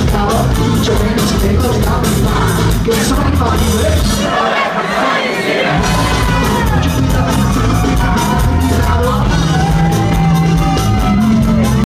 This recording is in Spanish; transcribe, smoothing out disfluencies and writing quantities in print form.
Yo no sé, tengo que caminar, que eso no es para